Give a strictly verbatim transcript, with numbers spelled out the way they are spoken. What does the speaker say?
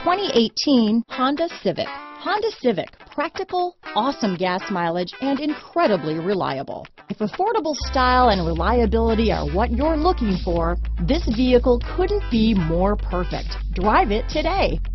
twenty eighteen Honda Civic. Honda Civic, practical, awesome gas mileage, and incredibly reliable. If affordable style and reliability are what you're looking for, this vehicle couldn't be more perfect. Drive it today.